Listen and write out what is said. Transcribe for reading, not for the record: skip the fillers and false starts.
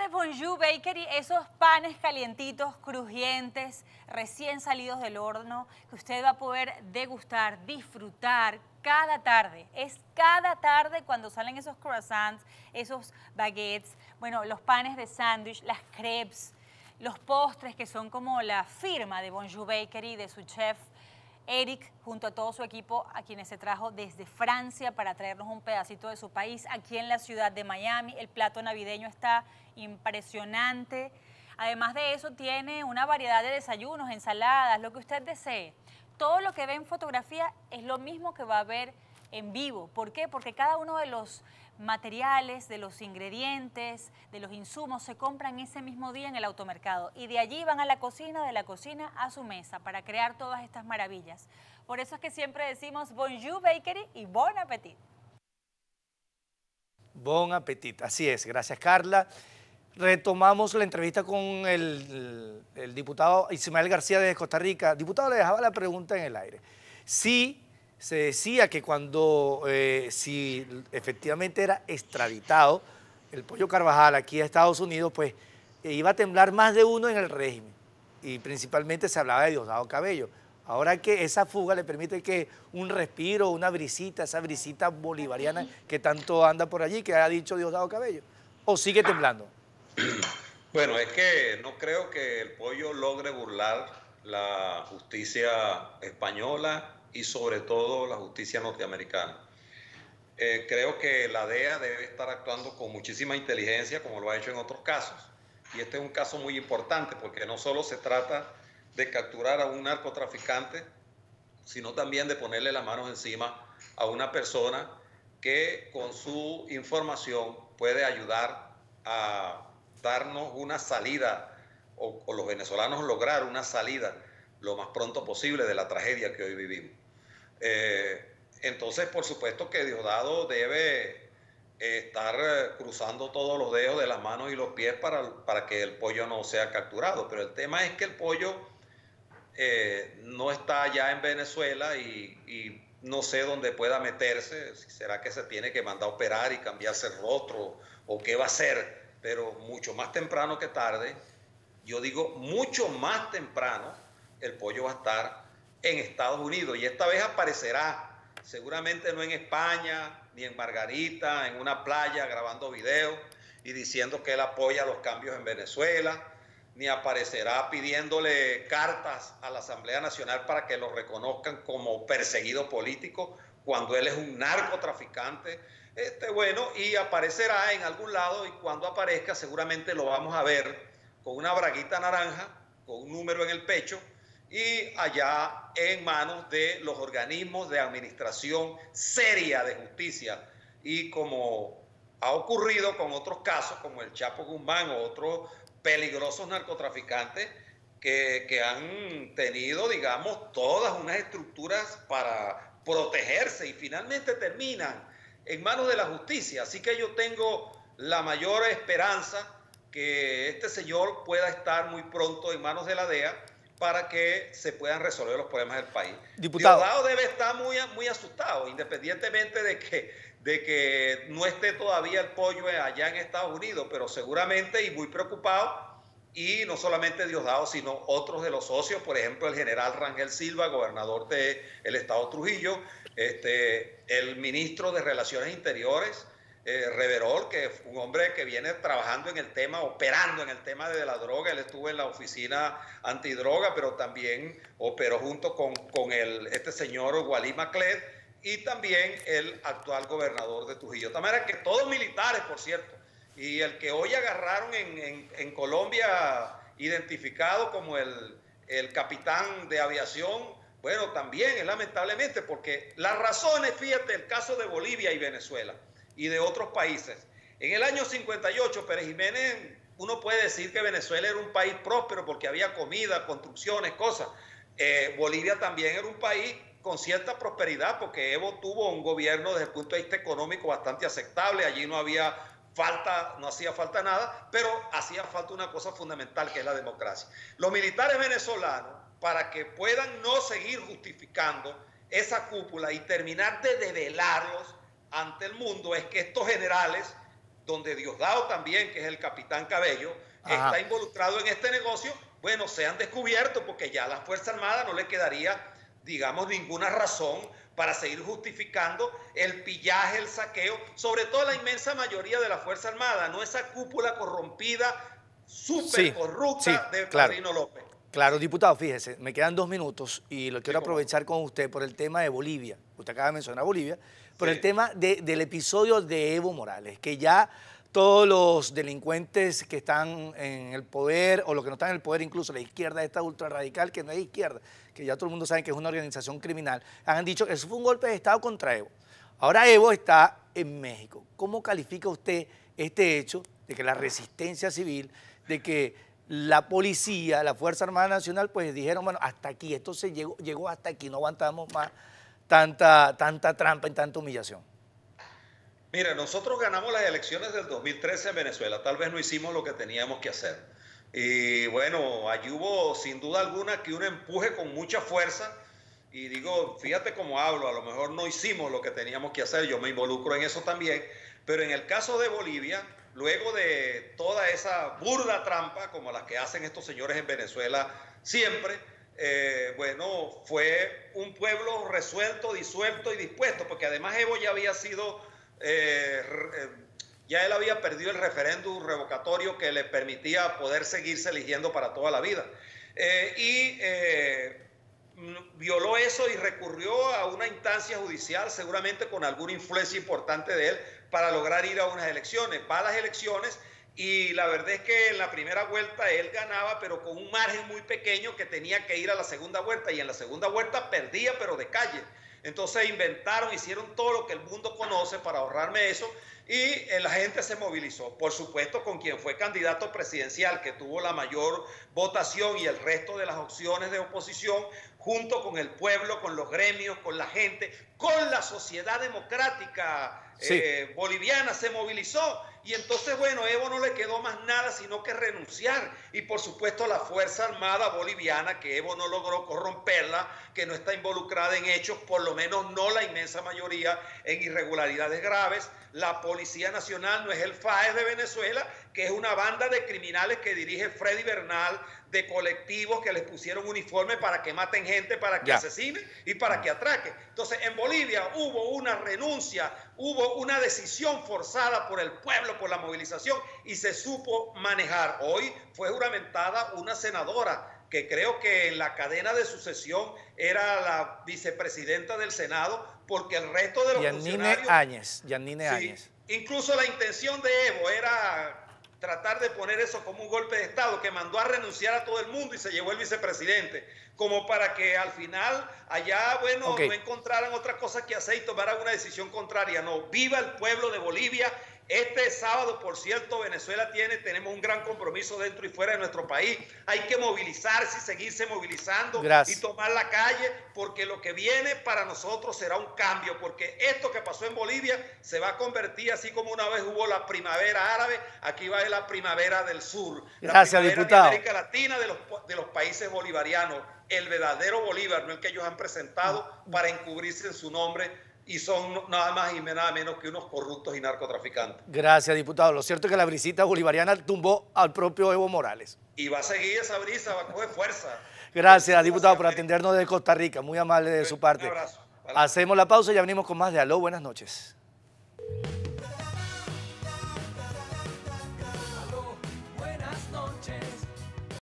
de Bonjour Bakery, esos panes calientitos, crujientes, recién salidos del horno, que usted va a poder degustar, disfrutar cada tarde. Es cada tarde cuando salen esos croissants, esos baguettes, bueno, los panes de sándwich, las crepes, los postres que son como la firma de Bonjour Bakery, de su chef Eric, junto a todo su equipo, a quienes se trajo desde Francia para traernos un pedacito de su país, aquí en la ciudad de Miami. El plato navideño está impresionante. Además de eso, tiene una variedad de desayunos, ensaladas, lo que usted desee. Todo lo que ve en fotografía es lo mismo que va a ver en vivo. ¿Por qué? Porque cada uno de los materiales, de los ingredientes, de los insumos se compran ese mismo día en el automercado y de allí van a la cocina, de la cocina a su mesa para crear todas estas maravillas. Por eso es que siempre decimos Bonjour Bakery y Bon Appetit. Bon Appetit, así es. Gracias, Carla. Retomamos la entrevista con el diputado Ismael García de Costa Rica. Diputado, le dejaba la pregunta en el aire. Sí, se decía que cuando, si efectivamente era extraditado el Pollo Carvajal aquí a Estados Unidos, pues iba a temblar más de uno en el régimen. Y principalmente se hablaba de Diosdado Cabello. Ahora que esa fuga le permite que un respiro, una brisita, esa brisita bolivariana que tanto anda por allí, que ha dicho Diosdado Cabello, ¿o sigue temblando? Bueno, es que no creo que el Pollo logre burlar la justicia española y sobre todo la justicia norteamericana. Creo que la DEA debe estar actuando con muchísima inteligencia como lo ha hecho en otros casos. Y este es un caso muy importante porque no solo se trata de capturar a un narcotraficante, sino también de ponerle las manos encima a una persona que con su información puede ayudar a darnos una salida o los venezolanos lograr una salida lo más pronto posible de la tragedia que hoy vivimos. Entonces, por supuesto que Diosdado debe estar cruzando todos los dedos de las manos y los pies para que el Pollo no sea capturado. Pero el tema es que el Pollo no está ya en Venezuela y no sé dónde pueda meterse. ¿Será que se tiene que mandar a operar y cambiarse el rostro o qué va a hacer? Pero mucho más temprano que tarde, yo digo mucho más temprano, el Pollo va a estar en Estados Unidos y esta vez aparecerá, seguramente no en España, ni en Margarita, en una playa grabando videos y diciendo que él apoya los cambios en Venezuela, ni aparecerá pidiéndole cartas a la Asamblea Nacional para que lo reconozcan como perseguido político cuando él es un narcotraficante. Bueno, y aparecerá en algún lado y cuando aparezca seguramente lo vamos a ver con una braguita naranja, con un número en el pecho y allá en manos de los organismos de administración seria de justicia. Y como ha ocurrido con otros casos como el Chapo Guzmán o otros peligrosos narcotraficantes que han tenido, digamos, todas unas estructuras para protegerse y finalmente terminan en manos de la justicia. Así que yo tengo la mayor esperanza que este señor pueda estar muy pronto en manos de la DEA para que se puedan resolver los problemas del país. Diputado, Diosdado debe estar muy asustado, independientemente de que no esté todavía el Pollo allá en Estados Unidos, pero seguramente y muy preocupado, y no solamente Diosdado, sino otros de los socios, por ejemplo, el general Rangel Silva, gobernador del estado Trujillo, el ministro de Relaciones Interiores, Reverol, que es un hombre que viene trabajando en el tema, operando en el tema de la droga. Él estuvo en la oficina antidroga, pero también operó junto con este señor Walid Macled y también el actual gobernador de Trujillo. De manera que todos militares, por cierto, y el que hoy agarraron en Colombia, identificado como el capitán de aviación, bueno, también es lamentablemente, porque las razones, fíjate, el caso de Bolivia y Venezuela y de otros países. En el año 58, Pérez Jiménez, uno puede decir que Venezuela era un país próspero porque había comida, construcciones, cosas. Bolivia también era un país con cierta prosperidad porque Evo tuvo un gobierno desde el punto de vista económico bastante aceptable. Allí no hacía falta nada, pero hacía falta una cosa fundamental que es la democracia. Los militares venezolanos, para que puedan no seguir justificando esa cúpula y terminar de develarlos ante el mundo, es que estos generales donde Diosdado también, que es el capitán Cabello, está involucrado en este negocio, bueno, sean descubiertos, porque ya a la Fuerza Armada no le quedaría, digamos, ninguna razón para seguir justificando el pillaje, el saqueo, sobre todo la inmensa mayoría de la Fuerza Armada, no esa cúpula corrompida, súper corrupta de Padrino López. Claro, diputado, fíjese, me quedan 2 minutos y lo quiero aprovechar con usted por el tema de Bolivia. Usted acaba de mencionar Bolivia, por el tema del episodio de Evo Morales, que ya todos los delincuentes que están en el poder, o los que no están en el poder, incluso la izquierda esta ultra radical, que no es izquierda, que ya todo el mundo sabe que es una organización criminal, han dicho que eso fue un golpe de Estado contra Evo. Ahora Evo está en México. ¿Cómo califica usted este hecho de que la resistencia civil, de que la policía, la Fuerza Armada Nacional, pues dijeron, bueno, hasta aquí, esto se llegó hasta aquí, no aguantamos más tanta trampa y tanta humillación? Mira, nosotros ganamos las elecciones del 2013 en Venezuela, tal vez no hicimos lo que teníamos que hacer. Y bueno, allí hubo sin duda alguna que un empuje con mucha fuerza, y digo, fíjate cómo hablo, a lo mejor no hicimos lo que teníamos que hacer, yo me involucro en eso también, pero en el caso de Bolivia, luego de toda esa burda trampa, como las que hacen estos señores en Venezuela siempre, bueno, fue un pueblo resuelto, disuelto y dispuesto, porque además Evo ya había sido, ya él había perdido el referéndum revocatorio que le permitía poder seguirse eligiendo para toda la vida. Violó eso y recurrió a una instancia judicial, seguramente con alguna influencia importante de él, para lograr ir a unas elecciones. Va a las elecciones y la verdad es que en la primera vuelta él ganaba, pero con un margen muy pequeño, que tenía que ir a la segunda vuelta, y en la segunda vuelta perdía, pero de calle. Entonces inventaron, hicieron todo lo que el mundo conoce para ahorrarme eso, y la gente se movilizó. Por supuesto, con quien fue candidato presidencial, que tuvo la mayor votación, y el resto de las opciones de oposición, junto con el pueblo, con los gremios, con la gente, con la sociedad democrática boliviana, se movilizó. Y entonces, bueno, Evo no le quedó más nada sino que renunciar. Y por supuesto la Fuerza Armada boliviana, que Evo no logró corromperla, que no está involucrada en hechos, por lo menos no la inmensa mayoría, en irregularidades graves. La Policía Nacional no es el FAES de Venezuela, que es una banda de criminales que dirige Freddy Bernal, de colectivos que les pusieron uniforme para que maten gente, para que asesinen y para que atraquen. Entonces, en Bolivia hubo una renuncia, hubo una decisión forzada por el pueblo, por la movilización, y se supo manejar. Hoy fue juramentada una senadora que creo que en la cadena de sucesión era la vicepresidenta del Senado, porque el resto de los funcionarios... Yanine Áñez. Incluso la intención de Evo era tratar de poner eso como un golpe de Estado, que mandó a renunciar a todo el mundo y se llevó el vicepresidente, como para que al final allá, bueno, no encontraran otra cosa que hacer y tomaran una decisión contraria. No, viva el pueblo de Bolivia. Este sábado, por cierto, Venezuela tenemos un gran compromiso dentro y fuera de nuestro país. Hay que movilizarse y seguirse movilizando y tomar la calle, porque lo que viene para nosotros será un cambio, porque esto que pasó en Bolivia se va a convertir, así como una vez hubo la primavera árabe, aquí va a haber la primavera del sur. Gracias, diputado. De América Latina, de los países bolivarianos, el verdadero Bolívar, no el que ellos han presentado para encubrirse en su nombre, y son nada más y nada menos que unos corruptos y narcotraficantes. Gracias, diputado. Lo cierto es que la brisita bolivariana tumbó al propio Evo Morales. Y va a seguir esa brisa, va a coger fuerza. Gracias, diputado, por atendernos desde Costa Rica. Muy amable de su parte. Un abrazo. Hacemos la pausa y ya venimos con más de Aló, buenas noches.